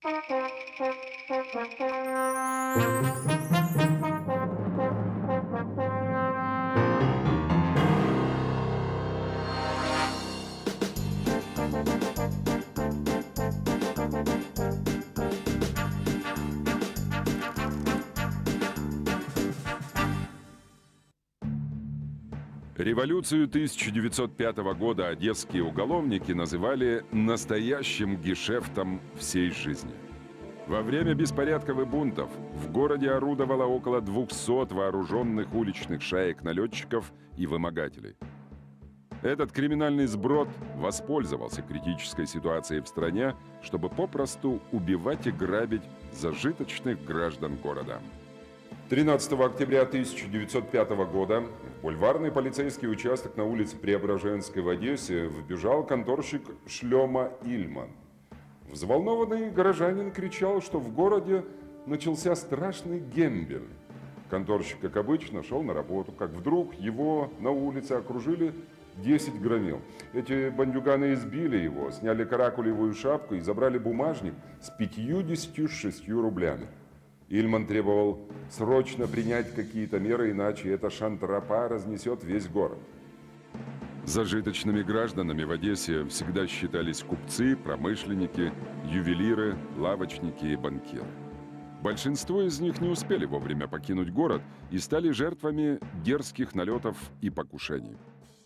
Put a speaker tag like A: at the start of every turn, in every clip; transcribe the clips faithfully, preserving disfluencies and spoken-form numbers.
A: Революцию тысяча девятьсот пятого года одесские уголовники называли настоящим гешефтом всей жизни. Во время беспорядков и бунтов в городе орудовало около двухсот вооруженных уличных шаек налетчиков и вымогателей. Этот криминальный сброд воспользовался критической ситуацией в стране, чтобы попросту убивать и грабить зажиточных граждан города. тринадцатого октября тысяча девятьсот пятого года в бульварный полицейский участок на улице Преображенской в Одессе вбежал конторщик Шлема Ильман. Взволнованный горожанин кричал, что в городе начался страшный гембель. Конторщик, как обычно, шел на работу, как вдруг его на улице окружили десять громил. Эти бандюганы избили его, сняли каракулевую шапку и забрали бумажник с пятьюдесятью шестью рублями. Ильман требовал срочно принять какие-то меры, иначе эта шантропа разнесет весь город. Зажиточными гражданами в Одессе всегда считались купцы, промышленники, ювелиры, лавочники и банкиры. Большинство из них не успели вовремя покинуть город и стали жертвами дерзких налетов и покушений.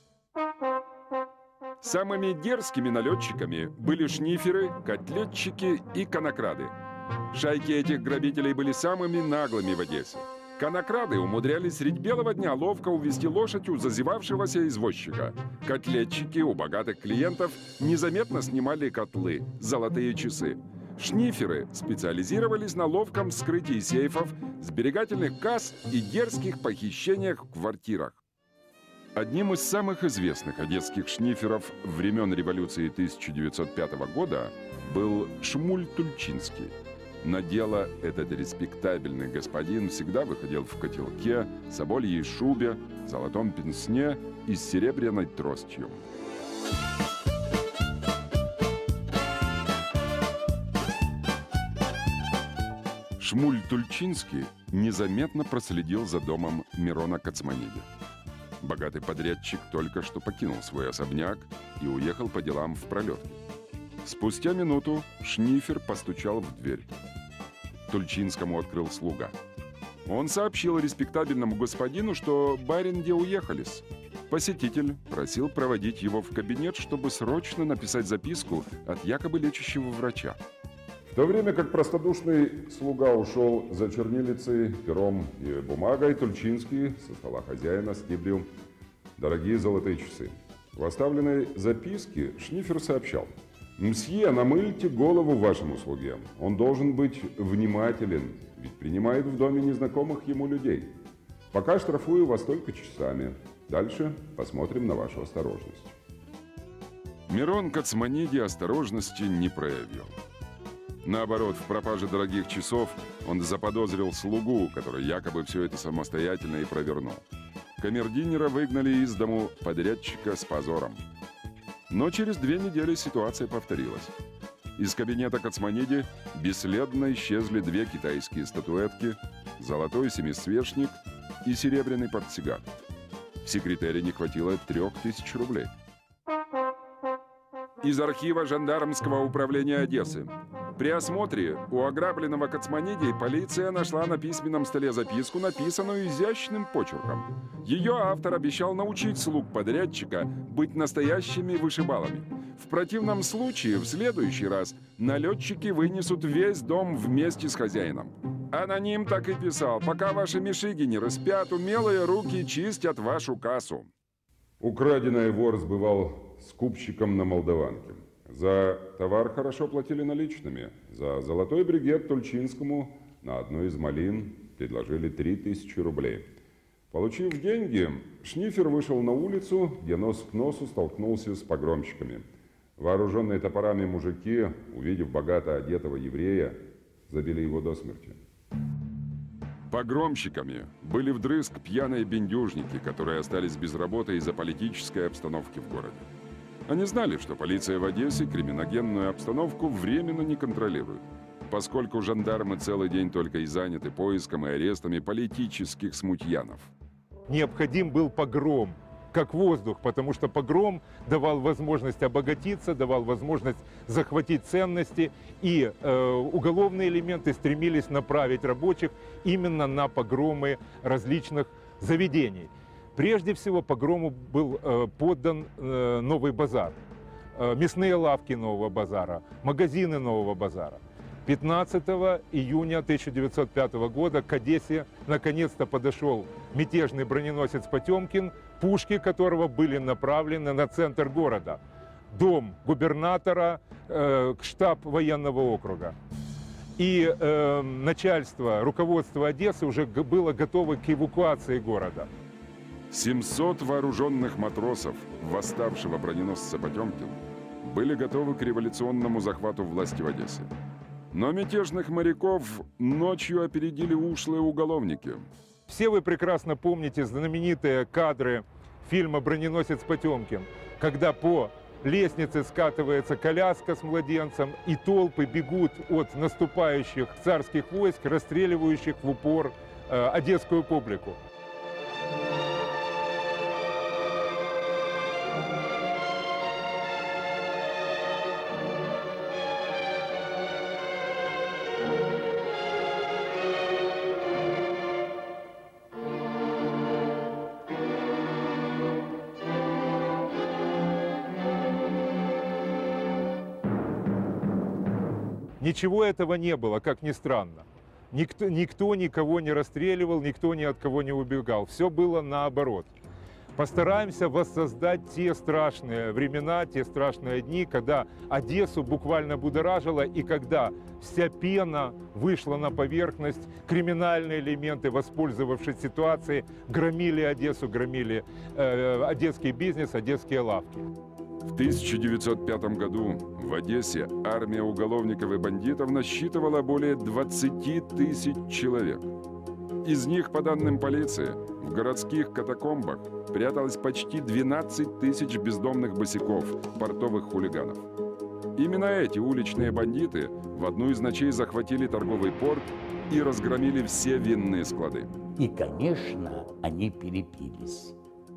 A: Самыми дерзкими налетчиками были шниферы, котлетчики и конокрады. Шайки этих грабителей были самыми наглыми в Одессе. Конокрады умудрялись средь белого дня ловко увести лошадь у зазевавшегося извозчика. Котлетчики у богатых клиентов незаметно снимали котлы, золотые часы. Шниферы специализировались на ловком вскрытии сейфов, сберегательных касс и дерзких похищениях в квартирах. Одним из самых известных одесских шниферов времен революции тысяча девятьсот пятого года был Шмуль Тульчинский. На дело этот респектабельный господин всегда выходил в котелке, собольей шубе, золотом пенсне и с серебряной тростью. Шмуль Тульчинский незаметно проследил за домом Мирона Кацманиди. Богатый подрядчик только что покинул свой особняк и уехал по делам в Пролетки. Спустя минуту шнифер постучал в дверь. Тульчинскому открыл слуга. Он сообщил респектабельному господину, что барин-де уехались. Посетитель просил проводить его в кабинет, чтобы срочно написать записку от якобы лечащего врача.
B: В то время как простодушный слуга ушел за чернилицей, пером и бумагой, Тульчинский со стола хозяина стибрил дорогие золотые часы. В оставленной записке шнифер сообщал: «Мсье, намыльте голову вашему слуге. Он должен быть внимателен, ведь принимает в доме незнакомых ему людей. Пока штрафую вас только часами. Дальше посмотрим на вашу осторожность».
A: Мирон Кацманиди осторожности не проявил. Наоборот, в пропаже дорогих часов он заподозрил слугу, который якобы все это самостоятельно и провернул. Камердинера выгнали из дому подрядчика с позором. Но через две недели ситуация повторилась. Из кабинета Кацманиди бесследно исчезли две китайские статуэтки, золотой семисвечник и серебряный портсигар. Секретаря не хватило трех тысяч рублей. Из архива жандармского управления Одессы. При осмотре у ограбленного Кацманиди полиция нашла на письменном столе записку, написанную изящным почерком. Ее автор обещал научить слуг подрядчика быть настоящими вышибалами. В противном случае, в следующий раз, налетчики вынесут весь дом вместе с хозяином. Аноним так и писал: «Пока ваши мишиги не распят, умелые руки чистят вашу кассу».
B: Украденное вор сбывал скупщиком на Молдаванке. За товар хорошо платили наличными. За золотой бригет Тульчинскому на одной из малин предложили три тысячи рублей. Получив деньги, шнифер вышел на улицу, где нос к носу столкнулся с погромщиками. Вооруженные топорами мужики, увидев богато одетого еврея, забили его до смерти.
A: Погромщиками были вдрызг пьяные бендюжники, которые остались без работы из-за политической обстановки в городе. Они знали, что полиция в Одессе криминогенную обстановку временно не контролирует. поскольку жандармы целый день только и заняты поиском и арестами политических смутьянов.
C: Необходим был погром, как воздух, потому что погром давал возможность обогатиться, давал возможность захватить ценности, и э, уголовные элементы стремились направить рабочих именно на погромы различных заведений. Прежде всего погрому был э, поддан э, Новый базар, э, мясные лавки Нового базара, магазины Нового базара. пятнадцатого июня тысяча девятьсот пятого года к Одессе наконец-то подошел мятежный броненосец «Потемкин», пушки которого были направлены на центр города, дом губернатора, э, штаб военного округа. И э, начальство, руководство Одессы уже было готово к эвакуации города.
A: семьсот вооруженных матросов восставшего броненосца «Потемкин» были готовы к революционному захвату власти в Одессе. Но мятежных моряков ночью опередили ушлые уголовники.
C: Все вы прекрасно помните знаменитые кадры фильма «Броненосец Потемкин», когда по лестнице скатывается коляска с младенцем, и толпы бегут от наступающих царских войск, расстреливающих в упор э, одесскую публику. Ничего этого не было, как ни странно. Никто, никто никого не расстреливал, никто ни от кого не убегал. Все было наоборот. Постараемся воссоздать те страшные времена, те страшные дни, когда Одессу буквально будоражило, и когда вся пена вышла на поверхность, криминальные элементы, воспользовавшись ситуацией, громили Одессу, громили э, одесский бизнес, одесские лавки.
A: В тысяча девятьсот пятом году в Одессе армия уголовников и бандитов насчитывала более двадцати тысяч человек. Из них, по данным полиции, в городских катакомбах пряталось почти двенадцать тысяч бездомных босяков, портовых хулиганов. Именно эти уличные бандиты в одну из ночей захватили торговый порт и разгромили все винные склады.
D: И, конечно, они перепились.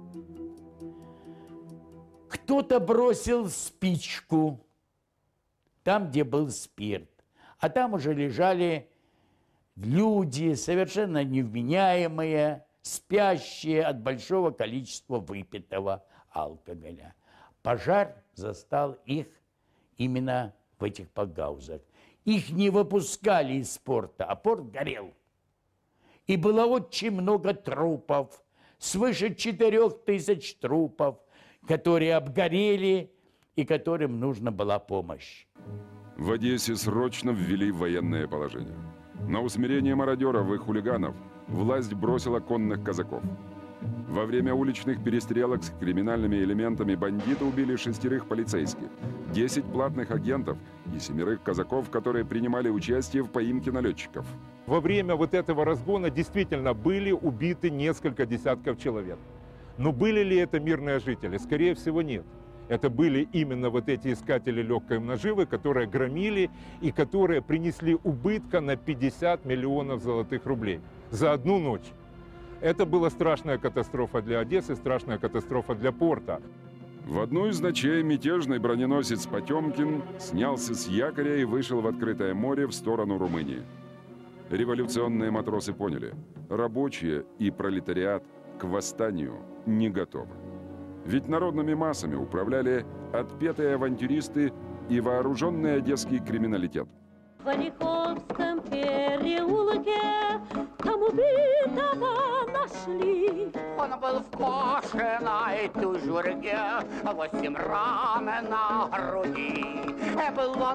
D: Кто-то бросил спичку там, где был спирт, а там уже лежали люди, совершенно невменяемые, спящие от большого количества выпитого алкоголя. Пожар застал их именно в этих пакгаузах. Их не выпускали из порта, а порт горел. И было очень много трупов, свыше четырех тысяч трупов, которые обгорели и которым нужна была помощь.
A: В Одессе срочно ввели военное положение. На усмирение мародеров и хулиганов власть бросила конных казаков. Во время уличных перестрелок с криминальными элементами бандиты убили шестерых полицейских, десять платных агентов и семерых казаков, которые принимали участие в поимке налетчиков.
C: Во время вот этого разгона действительно были убиты несколько десятков человек. Но были ли это мирные жители? Скорее всего, нет. Это были именно вот эти искатели легкой наживы, которые громили и которые принесли убытка на пятьдесят миллионов золотых рублей за одну ночь. Это была страшная катастрофа для Одессы, страшная катастрофа для порта.
A: В одну из ночей мятежный броненосец «Потемкин» снялся с якоря и вышел в открытое море в сторону Румынии. Революционные матросы поняли – рабочие и пролетариат к восстанию не готовы. Ведь народными массами управляли отпетые авантюристы и вооруженный одесский криминалитет.
E: В Олеховском переулке там убитого нашли.
F: Он был в кожаной тужурке, восемь ран на груди. Был он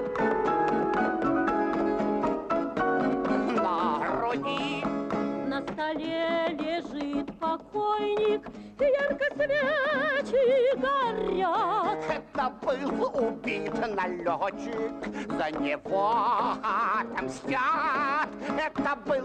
F: на груди.
E: На столе лежит покойник, и ярко свечи горят.
F: Это был убит налетчик, за него отомстят. Это был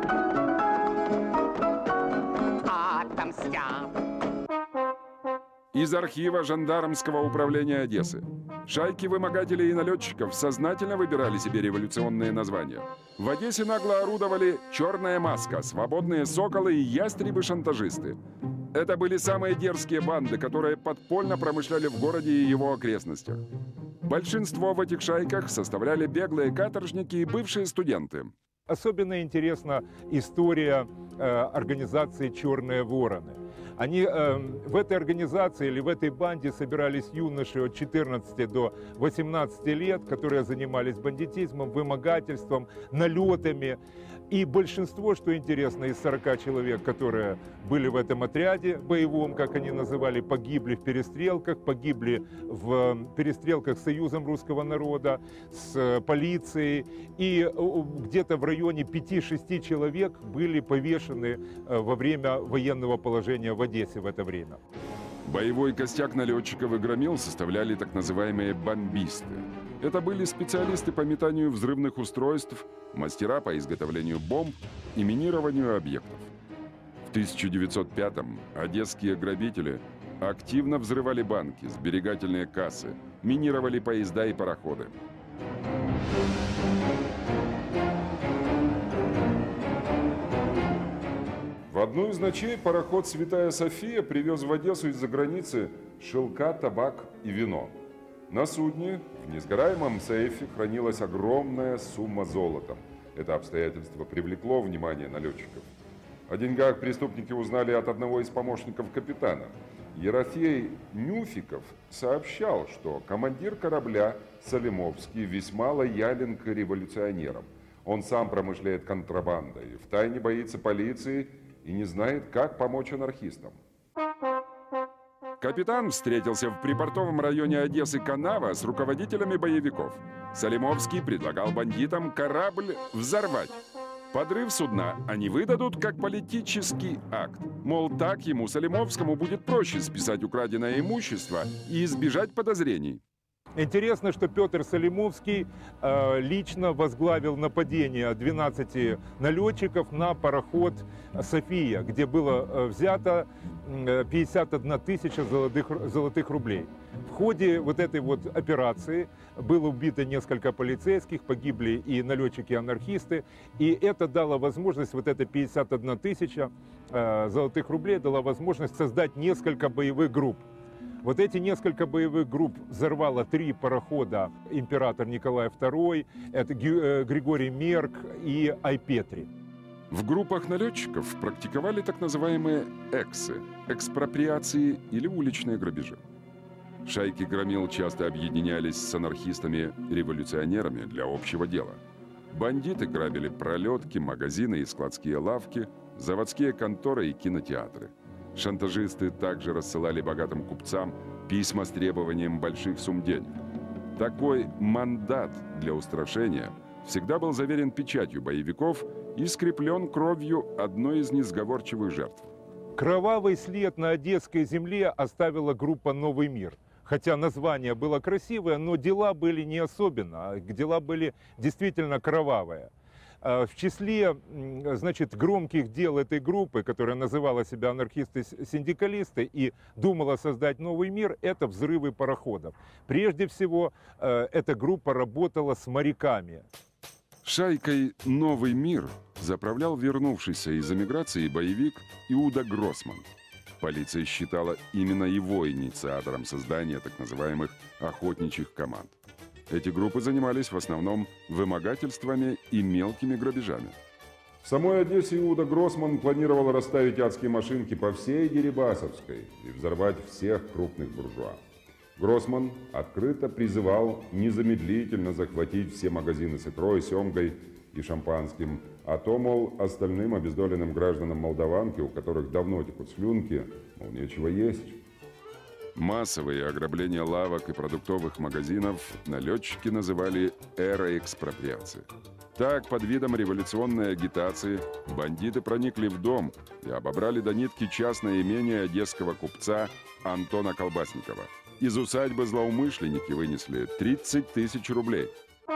F: отомстят.
A: Из архива жандармского управления Одессы. Шайки вымогателей и налетчиков сознательно выбирали себе революционные названия. В Одессе нагло орудовали «Черная маска», «Свободные соколы» и «Ястребы-шантажисты». Это были самые дерзкие банды, которые подпольно промышляли в городе и его окрестностях. Большинство в этих шайках составляли беглые каторжники и бывшие студенты.
C: Особенно интересна история э, организации «Черные вороны». Они э, в этой организации или в этой банде собирались юноши от четырнадцати до восемнадцати лет, которые занимались бандитизмом, вымогательством, налетами. И большинство, что интересно, из сорока человек, которые были в этом отряде боевом, как они называли, погибли в перестрелках, погибли в перестрелках с Союзом русского народа, с полицией. И где-то в районе пяти-шести человек были повешены во время военного положения в Одессе в это время.
A: Боевой костяк налетчиков и громил составляли так называемые бомбисты. Это были специалисты по метанию взрывных устройств, мастера по изготовлению бомб и минированию объектов. В тысяча девятьсот пятом одесские грабители активно взрывали банки, сберегательные кассы, минировали поезда и пароходы.
B: В одну из ночей пароход «Святая София» привез в Одессу из-за границы шелка, табак и вино. На судне в несгораемом сейфе хранилась огромная сумма золота. Это обстоятельство привлекло внимание налетчиков. О деньгах преступники узнали от одного из помощников капитана. Ерофей Нюфиков сообщал, что командир корабля Салимовский весьма лоялен к революционерам. Он сам промышляет контрабандой, втайне боится полиции и не знает, как помочь анархистам.
A: Капитан встретился в припортовом районе Одессы Канава с руководителями боевиков. Салимовский предлагал бандитам корабль взорвать. Подрыв судна они выдадут как политический акт. Мол, так ему, Салимовскому, будет проще списать украденное имущество и избежать подозрений.
C: Интересно, что Петр Салимовский э, лично возглавил нападение двенадцати налетчиков на пароход «София», где было э, взято э, пятьдесят одна тысяча золотых, золотых рублей. В ходе вот этой вот операции было убито несколько полицейских, погибли и налетчики-анархисты. И это дало возможность, вот эта пятьдесят одна тысяча э, золотых рублей дала возможность создать несколько боевых групп. Вот эти несколько боевых групп взорвало три парохода император Николай второй, это Григорий Мерк и Айпетри.
A: В группах налетчиков практиковали так называемые эксы – экспроприации или уличные грабежи. Шайки громил часто объединялись с анархистами-революционерами для общего дела. Бандиты грабили пролетки, магазины и складские лавки, заводские конторы и кинотеатры. Шантажисты также рассылали богатым купцам письма с требованием больших сумм денег. Такой мандат для устрашения всегда был заверен печатью боевиков и скреплен кровью одной из несговорчивых жертв.
C: Кровавый след на одесской земле оставила группа «Новый мир». Хотя название было красивое, но дела были не особенно, дела были действительно кровавые. В числе, значит, громких дел этой группы, которая называла себя анархисты-синдикалисты и думала создать новый мир, это взрывы пароходов. Прежде всего, эта группа работала с моряками.
A: Шайкой «Новый мир» заправлял вернувшийся из эмиграции боевик Иуда Гроссман. Полиция считала именно его инициатором создания так называемых охотничьих команд. Эти группы занимались в основном вымогательствами и мелкими грабежами.
B: В самой Одессе Иуда Гроссман планировал расставить адские машинки по всей Дерибасовской и взорвать всех крупных буржуа. Гроссман открыто призывал незамедлительно захватить все магазины с икрой, семгой и шампанским, а то, мол, остальным обездоленным гражданам Молдаванки, у которых давно текут слюнки, мол, нечего есть.
A: Массовые ограбления лавок и продуктовых магазинов налетчики называли эрой экспроприации. Так, под видом революционной агитации, бандиты проникли в дом и обобрали до нитки частное имение одесского купца Антона Колбасникова. Из усадьбы злоумышленники вынесли тридцать тысяч рублей.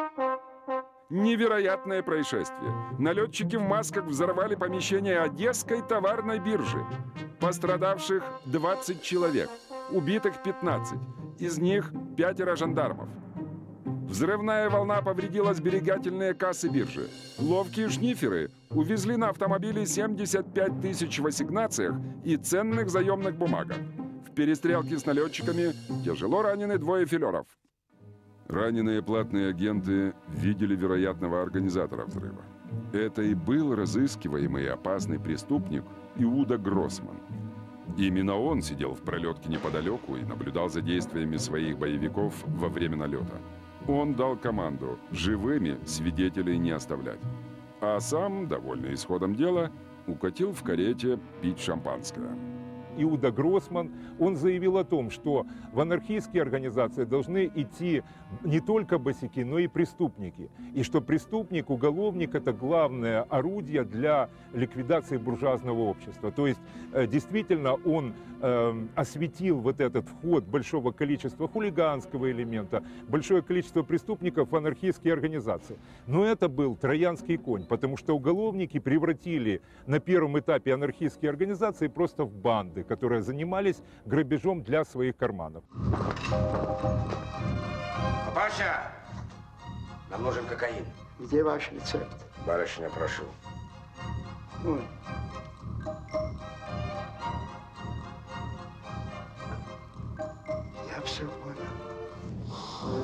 A: Невероятное происшествие. Налетчики в масках взорвали помещение Одесской товарной биржи. Пострадавших двадцать человек. убитых пятнадцать, из них пятеро жандармов. Взрывная волна повредила сберегательные кассы биржи. Ловкие шниферы увезли на автомобиле семьдесят пять тысяч в ассигнациях и ценных заемных бумагах. В перестрелке с налетчиками тяжело ранены двое филеров. Раненые платные агенты видели вероятного организатора взрыва. Это и был разыскиваемый и опасный преступник Иуда Гроссман. Именно он сидел в пролетке неподалеку и наблюдал за действиями своих боевиков во время налета. Он дал команду живыми свидетелей не оставлять. А сам, довольный исходом дела, укатил в карете пить шампанское.
C: Иуда Гроссман, он заявил о том, что в анархистские организации должны идти не только босяки, но и преступники. И что преступник, уголовник – это главное орудие для ликвидации буржуазного общества. То есть, действительно, он э, осветил вот этот вход большого количества хулиганского элемента, большое количество преступников в анархистские организации. Но это был троянский конь, потому что уголовники превратили на первом этапе анархистские организации просто в банды, которые занимались грабежом для своих карманов.
G: Папаша, нам нужен кокаин.
H: Где ваш рецепт?
G: Барышня, прошу.
H: Ой. Я все понял.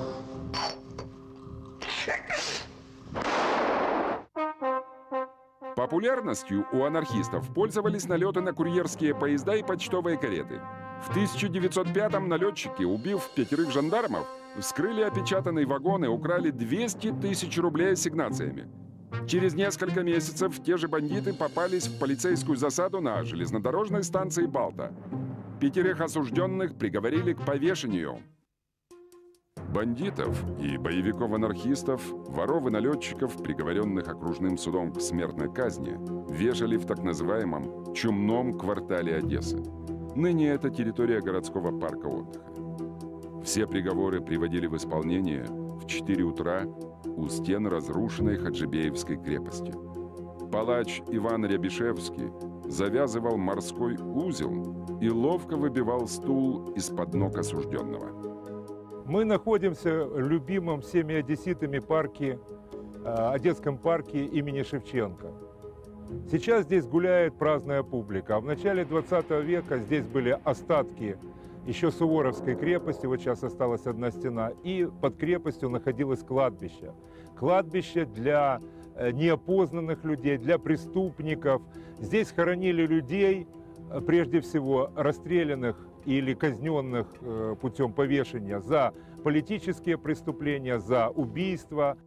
A: Популярностью у анархистов пользовались налеты на курьерские поезда и почтовые кареты. В тысяча девятьсот пятом налетчики, убив пятерых жандармов, вскрыли опечатанный вагон и украли двести тысяч рублей ассигнациями. Через несколько месяцев те же бандиты попались в полицейскую засаду на железнодорожной станции Балта. Пятерых осужденных приговорили к повешению. Бандитов и боевиков-анархистов, воров и налетчиков, приговоренных окружным судом к смертной казни, вешали в так называемом Чумном квартале Одессы. Ныне это территория городского парка отдыха. Все приговоры приводили в исполнение в четыре утра у стен разрушенной Хаджибеевской крепости. Палач Иван Рябишевский завязывал морской узел и ловко выбивал стул из-под ног осужденного.
C: Мы находимся в любимом всеми одесситами парке, Одесском парке имени Шевченко. Сейчас здесь гуляет праздная публика, а в начале двадцатого века здесь были остатки еще Суворовской крепости, вот сейчас осталась одна стена, и под крепостью находилось кладбище. Кладбище для неопознанных людей, для преступников. Здесь хоронили людей, прежде всего расстрелянных или казненных путем повешения за политические преступления, за убийства.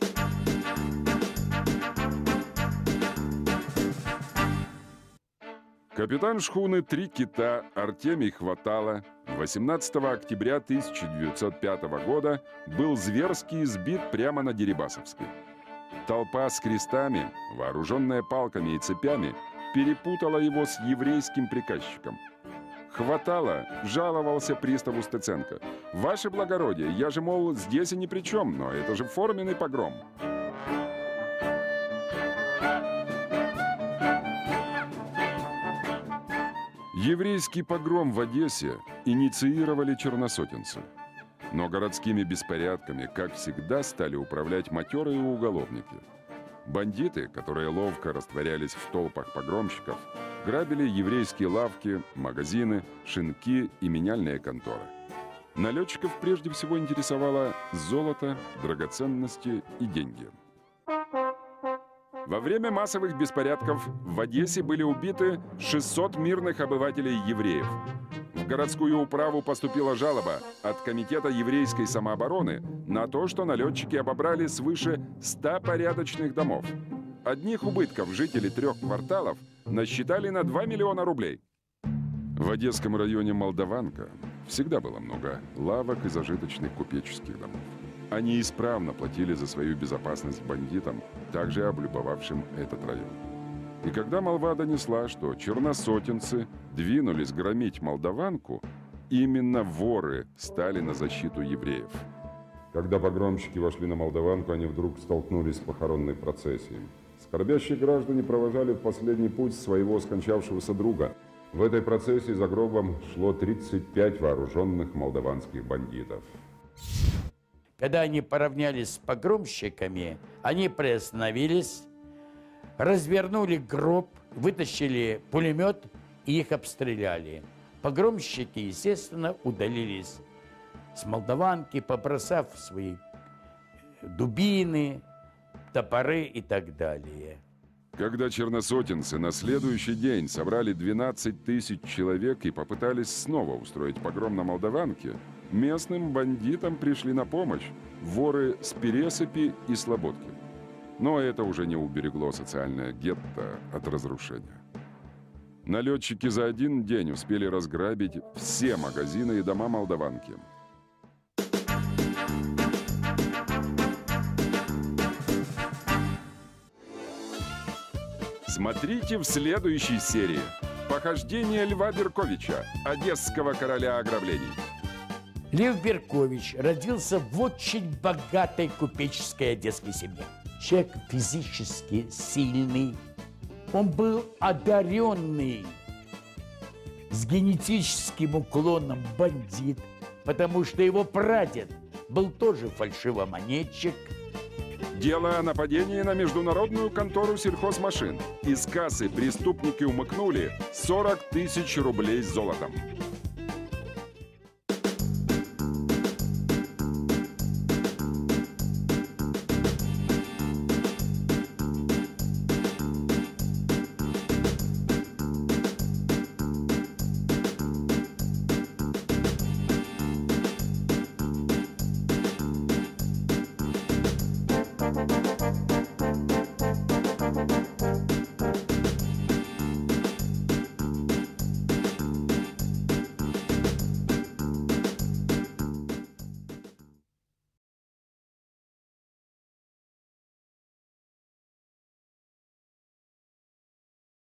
A: Капитан шхуны «Три кита» Артемий Хватало восемнадцатого октября тысяча девятьсот пятого года был зверски избит прямо на Дерибасовской. Толпа с крестами, вооруженная палками и цепями, перепутала его с еврейским приказчиком. Хватало жаловался приставу Стеценко. «Ваше благородие, я же, мол, здесь и ни при чем, но это же форменный погром». Еврейский погром в Одессе инициировали черносотенцы. Но городскими беспорядками, как всегда, стали управлять матерые уголовники. Бандиты, которые ловко растворялись в толпах погромщиков, грабили еврейские лавки, магазины, шинки и меняльные конторы. Налетчиков прежде всего интересовало золото, драгоценности и деньги. Во время массовых беспорядков в Одессе были убиты шестьсот мирных обывателей евреев. В городскую управу поступила жалоба от Комитета еврейской самообороны на то, что налетчики обобрали свыше ста порядочных домов. Одних убытков жители трех кварталов насчитали на два миллиона рублей. В Одесском районе Молдаванка всегда было много лавок и зажиточных купеческих домов. Они исправно платили за свою безопасность бандитам, также облюбовавшим этот район. И когда молва донесла, что черносотенцы двинулись громить Молдаванку, именно воры стали на защиту евреев.
B: Когда погромщики вошли на Молдаванку, они вдруг столкнулись с похоронной процессией. Скорбящие граждане провожали в последний путь своего скончавшегося друга. В этой процессии за гробом шло тридцать пять вооруженных молдаванских бандитов.
D: Когда они поравнялись с погромщиками, они приостановились, развернули гроб, вытащили пулемет и их обстреляли. Погромщики, естественно, удалились с молдаванки, побросав свои дубины, топоры и так далее.
A: Когда черносотенцы на следующий день собрали двенадцать тысяч человек и попытались снова устроить погром на Молдаванке, местным бандитам пришли на помощь воры с Пересыпи и Слободки. Но это уже не уберегло социальное гетто от разрушения. Налетчики за один день успели разграбить все магазины и дома Молдаванки. Смотрите в следующей серии. Похождение Льва Берковича, одесского короля ограблений.
D: Лев Беркович родился в очень богатой купеческой одесской семье. Человек физически сильный. Он был одаренный, с генетическим уклоном бандит, потому что его прадед был тоже фальшивомонетчик.
A: Дело о нападении на международную контору сельхозмашин. Из кассы преступники умыкнули сорок тысяч рублей с золотом.